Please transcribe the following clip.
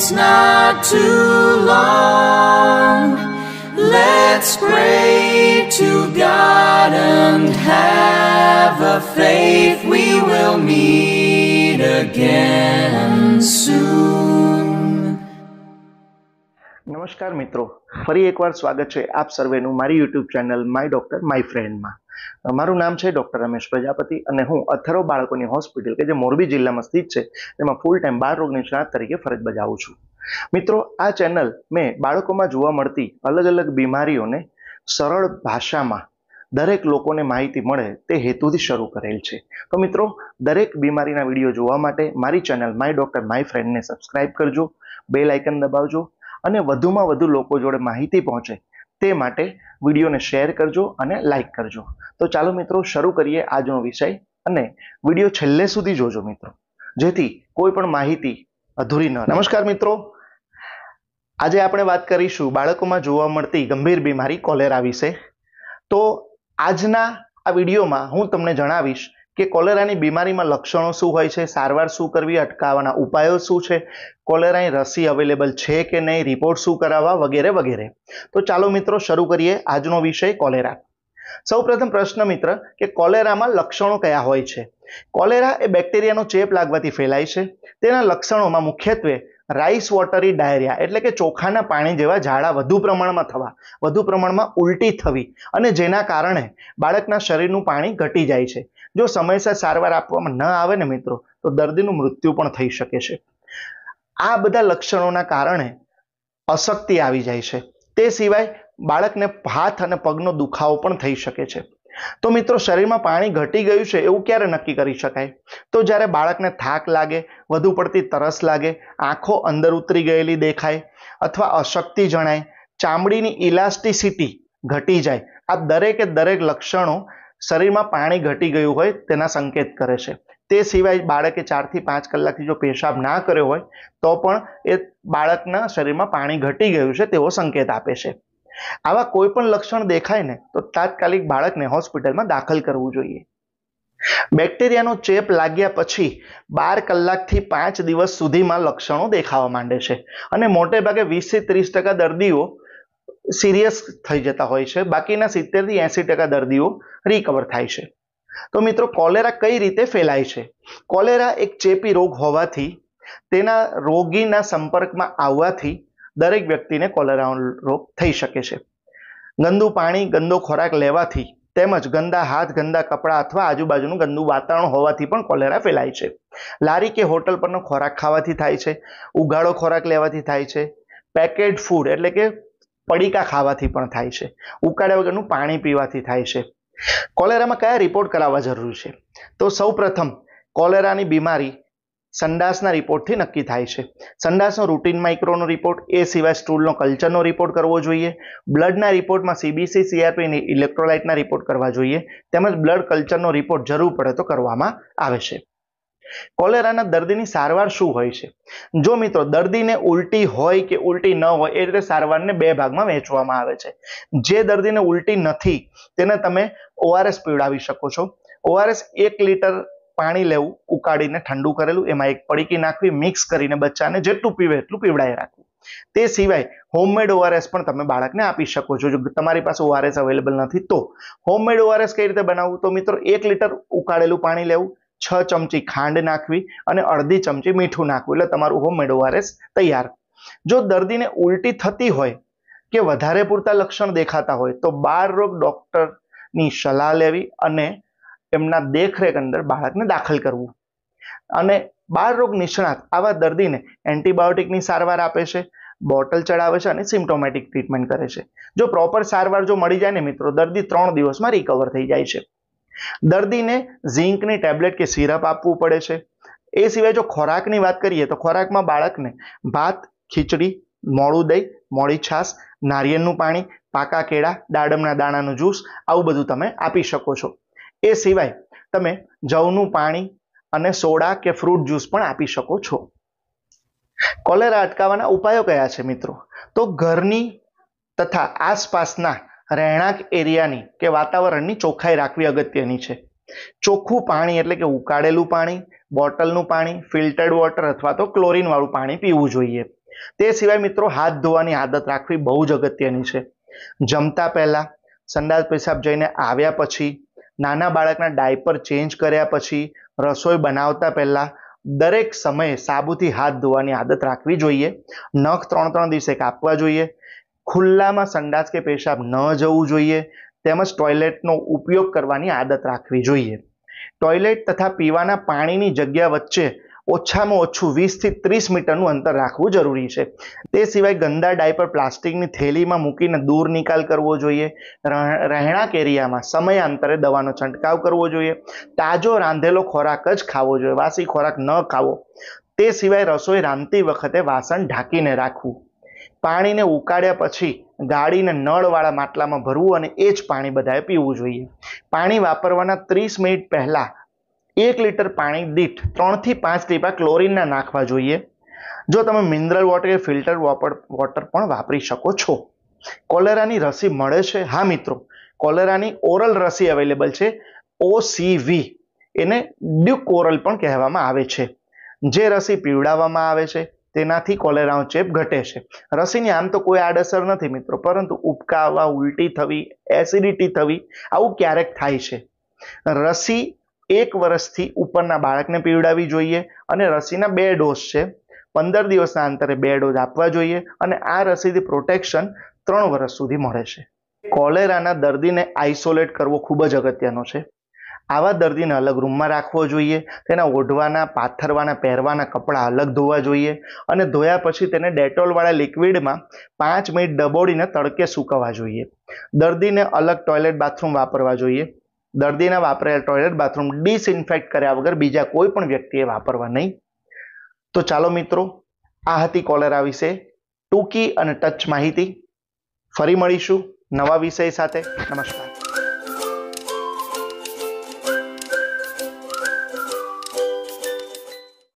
it's not too long. Let's pray to God and have a faith we will meet again soon. નમસ્કાર મિત્રો, ફરી એકવાર સ્વાગત છે આપ સર્વેનું મારી YouTube channel My Doctor My ફ્રેન્ડમાં. મારું નામ છે ડોક્ટર રમેશ પ્રજાપતિ અને હું અથર્વ બાળકોની હોસ્પિટલ કે જે મોરબી જિલ્લામાં સ્થિત છે તેમાં ફૂલ ટાઈમ બાળ રોગ નિષ્ણાત તરીકે ફરજ બજાવું છું. મિત્રો, આ ચેનલ મેં બાળકોમાં જોવા મળતી અલગ અલગ બીમારીઓને સરળ ભાષામાં દરેક લોકોને માહિતી મળે તે હેતુથી શરૂ કરેલ છે. તો મિત્રો, દરેક બીમારીના વિડીયો જોવા માટે મારી ચેનલ માય ડોક્ટર માય ફ્રેન્ડને સબસ્ક્રાઇબ કરજો, બેલ આઇકન દબાવજો અને વધુમાં વધુ લોકો જોડે માહિતી પહોંચે તે માટે વિડીયોને શેર કરજો અને લાઇક કરજો. તો ચાલો મિત્રો, શરૂ કરીએ આજનો વિષય અને વિડીયો છેલ્લે સુધી જોજો મિત્રો, જેથી કોઈ પણ માહિતી અધૂરી ન રહે. નમસ્કાર મિત્રો, આજે આપણે વાત કરીશું બાળકોમાં જોવા મળતી ગંભીર બીમારી કોલેરા વિશે. તો આજના આ વિડીયોમાં હું તમને જણાવીશ કે કોલેરાની બીમારીમાં લક્ષણો શું હોય છે, સારવાર શું કરવી, અટકાવવાના ઉપાયો શું છે, કોલેરાની રસી અવેલેબલ છે કે નહીં, રિપોર્ટ શું કરાવવા વગેરે વગેરે. તો ચાલો મિત્રો, શરૂ કરીએ આજનો વિષય કોલેરા. સૌપ્રથમ પ્રશ્ન મિત્ર કે કોલેરામાં લક્ષણો કયા હોય છે. કોલેરા એ બેક્ટેરિયાનો ચેપ લાગવાથી ફેલાય છે. તેના લક્ષણોમાં મુખ્યત્વે રાઈસ વોટરી ડાયરિયા એટલે કે ચોખાના પાણી જેવા ઝાડા વધુ પ્રમાણમાં થવા, વધુ પ્રમાણમાં ઉલટી થવી અને જેના કારણે બાળકના શરીરનું પાણી ઘટી જાય છે. જો સમયસર સારવાર આપવામાં ન આવે ને મિત્રો, તો દર્દીનું મૃત્યુ પણ થઈ શકે છે. આ બધા લક્ષણોના કારણે અશક્તિ આવી જાય છે. તે સિવાય બાળકને હાથ અને પગનો દુખાવો પણ થઈ શકે છે. તો મિત્રો, શરીરમાં પાણી ઘટી ગયું છે એવું ક્યારે નક્કી કરી શકાય? તો જ્યારે બાળકને થાક લાગે, વધુ પડતી તરસ લાગે, આંખો અંદર ઉતરી ગયેલી દેખાય અથવા અશક્તિ જણાય, ચામડીની ઇલાસ્ટિસિટી ઘટી જાય, આ દરેકે દરેક લક્ષણો શરીરમાં પાણી ઘટી ગયું હોય તેના સંકેત કરે છે. તે સિવાય બાળકે 4 થી 5 કલાકથી જો પેશાબ ના કર્યો હોય તો પણ એ બાળકના શરીરમાં પાણી ઘટી ગયું છે તેવો સંકેત આપે છે. આવા કોઈ પણ લક્ષણ દેખાય ને તો તાત્કાલિક બાળકને હોસ્પિટલમાં દાખલ કરવું જોઈએ. બેક્ટેરિયાનો ચેપ લાગ્યા પછી 12 કલાકથી 5 દિવસ સુધીમાં લક્ષણો દેખાવા માંડે છે અને મોટે ભાગે 20 થી 30% દર્દીઓ સિરિયસ થઈ જતા હોય છે. બાકીના 70 થી 80% દર્દીઓ રિકવર થાય છે. તો મિત્રો, કોલેરા કઈ રીતે ફેલાય છે? કોલેરા એક ચેપી રોગ હોવાથી તેના રોગીના સંપર્કમાં આવવાથી દરેક વ્યક્તિને કોલેરાનો રોગ થઈ શકે છે. ગંદુ પાણી, ગંદો ખોરાક લેવાથી તેમજ ગંદા હાથ, ગંદા કપડાં અથવા આજુબાજુનું ગંદુ વાતાવરણ હોવાથી પણ કોલેરા ફેલાય છે. લારી કે હોટલ પરનો ખોરાક ખાવાથી થાય છે, ઉગાડો ખોરાક લેવાથી થાય છે, પેકેટ ફૂડ એટલે કે પડીકા ખાવાથી પણ થાય છે, ઉકાળ્યા વગરનું પાણી પીવાથી થાય છે. કોલેરામાં કયા રિપોર્ટ કરાવવા જરૂરી છે? તો સૌપ્રથમ કોલેરાની બીમારી સંડાસના રિપોર્ટથી નક્કી થાય છે. સંડાસનો રૂટીન માઇક્રોનો રિપોર્ટ, એ સિવાય સ્ટૂલનો કલ્ચરનો રિપોર્ટ કરવો જોઈએ. બ્લડના રિપોર્ટમાં CBC, CRP ઇલેક્ટ્રોલાઇટના રિપોર્ટ કરવા જોઈએ. તેમજ બ્લડ કલ્ચરનો રિપોર્ટ જરૂર પડે તો કરવામાં આવે છે. કોલેરાના દર્દીની સારવાર શું હોય છે? જો મિત્રો, દર્દીને ઉલટી હોય કે ઉલટી ન હોય એ રીતે સારવારને 2 ભાગમાં વહેંચવામાં આવે છે. જે દર્દીને ઉલટી નથી તેને તમે ORS પીવડાવી શકો છો. ORS 1 લીટર પાણી લેવું, ઉકાળીને ઠંડુ કરેલું, એમાં એક પડીકી નાખવી, મિક્સ કરીને બચ્ચાને જેટલું પીવે એટલું પીવડાવી રાખવું. તે સિવાય હોમમેડ ORS પણ તમે બાળકને આપી શકો છો. જો તમારી પાસે ORS અવેલેબલ નથી તો હોમમેડ ORS કઈ રીતે બનાવવું? તો મિત્રો, 1 લીટર ઉકાળેલું પાણી લેવું, 6 ચમચી ખાંડ નાખવી અને અડધી ચમચી મીઠું નાખવું, એટલે તમારું હોમમેડ ORS તૈયાર. જો દર્દીને ઉલટી થતી હોય કે વધારે પૂરતા લક્ષણ દેખાતા હોય તો બાળ રોગ ડોક્ટરની સલાહ લેવી અને એમના દેખરેખ અંદર બાળકને દાખલ કરવું. અને બાળ રોગ નિષ્ણાત આવા દર્દીને એન્ટીબાયોટિકની સારવાર આપે છે, બોટલ ચડાવે છે અને સિમ્પ્ટોમેટિક ટ્રીટમેન્ટ કરે છે. જો પ્રોપર સારવાર જો મળી જાય ને મિત્રો, દર્દી 3 દિવસમાં રિકવર થઈ જાય છે. દર્દીને ઝીંકની ટેબ્લેટ કે સિરપ આપવું પડે છે. એ સિવાય જો ખોરાકની વાત કરીએ તો ખોરાકમાં બાળકને ભાત, ખીચડી, મોળું દહીં, મોળી છાશ, નારિયેળનું પાણી, પાકા કેળા, દાડમના દાણાનું જ્યુસ આવું બધું તમે આપી શકો છો. એ સિવાય તમે જવનું પાણી અને સોડા કે ફ્રૂટ જ્યુસ પણ આપી શકો છો. કોલેરા અટકાવવાના ઉપાયો કયા છે મિત્રો? તો ઘરની તથા આસપાસના રહેણાંક એરિયાની કે વાતાવરણની ચોખ્ખાઈ રાખવી અગત્યની છે. ચોખ્ખું પાણી એટલે કે ઉકાળેલું પાણી, બોટલનું પાણી, ફિલ્ટર્ડ વોટર અથવા તો ક્લોરીન વાળું પાણી પીવું જોઈએ. તે સિવાય મિત્રો હાથ ધોવાની આદત રાખવી બહુ જ અગત્યની છે. જમતા પહેલા, સંડાસ પેશાબ જઈને આવ્યા પછી, નાના બાળકના ડાયપર ચેન્જ કર્યા પછી, રસોઈ બનાવતા પહેલા દરેક સમયે સાબુથી હાથ ધોવાની આદત રાખવી જોઈએ. નખ 3-3 દિવસે કાપવા જોઈએ. ખુલ્લામાં સંડાસ કે પેશાબ ન જવું જોઈએ. તેમજ ટોયલેટનો ઉપયોગ કરવાની આદત રાખવી જોઈએ. ટોયલેટ તથા પીવાના પાણીની જગ્યા વચ્ચે ઓછામાં ઓછું 20 થી 30 મીટરનું અંતર રાખવું જરૂરી છે. તે સિવાય ગંદા ડાયપર પ્લાસ્ટિકની થેલીમાં મૂકીને દૂર નિકાલ કરવો જોઈએ. રહેણાંક એરિયામાં સમયાંતરે દવાનો છંટકાવ કરવો જોઈએ. તાજો રાંધેલો ખોરાક જ ખાવો જોઈએ, વાસી ખોરાક ન ખાવો. તે સિવાય રસોઈ રાંધતી વખતે વાસણ ઢાંકીને રાખવું. પાણીને ઉકાળ્યા પછી ગાળીને નળવાળા માટલામાં ભરવું અને એ જ પાણી બધાએ પીવું જોઈએ. પાણી વાપરવાના 30 મિનિટ પહેલા 1 લીટર પાણી દીઠ 3 થી 5 ટીપા ક્લોરીનના નાખવા જોઈએ. જો તમે મિનરલ વોટર કે ફિલ્ટર વોટર પણ વાપરી શકો છો. કોલેરાની રસી મળે છે? હા મિત્રો, કોલેરાની ઓરલ રસી અવેલેબલ છે, OCV. એને ડ્યુક ઓરલ પણ કહેવામાં આવે છે. જે રસી પીવડાવવામાં આવે છે તેનાથી કોલેરાનો ચેપ ઘટે છે. રસીની આમ તો કોઈ આડઅસર નથી મિત્રો, પરંતુ ઉબકા આવવા, ઉલટી થવી, એસિડિટી થવી આવું ક્યારેક થાય છે. રસી 1 વર્ષથી ઉપરના બાળકને પીવડાવવી જોઈએ અને રસીના 2 ડોઝ છે. 15 દિવસના અંતરે 2 ડોઝ આપવા જોઈએ અને આ રસીથી પ્રોટેક્શન 3 વર્ષ સુધી મળે છે. કોલેરાના દર્દીને આઇસોલેટ કરવો ખૂબ જ અગત્યનો છે. આવા દર્દીને અલગ રૂમમાં રાખવો જોઈએ. તેના ઓઢવાના, પાથરવાના, પહેરવાના કપડાં અલગ ધોવા જોઈએ અને ધોયા પછી તેને ડેટોલવાળા લિક્વિડમાં 5 મિનિટ ડબોડીને તડકે સૂકવવા જોઈએ. દર્દીને અલગ ટોયલેટ બાથરૂમ વાપરવા જોઈએ. દર્દીના વાપરેલા ટોયલેટ બાથરૂમ ડિસઇન્ફેક્ટ કર્યા વગર બીજા કોઈ પણ વ્યક્તિએ વાપરવા નહીં. તો ચાલો મિત્રો, આ હતી કોલેરા વિશે ટૂંકી અને ટચ માહિતી. ફરી મળીશું નવા વિષય સાથે. નમસ્કાર.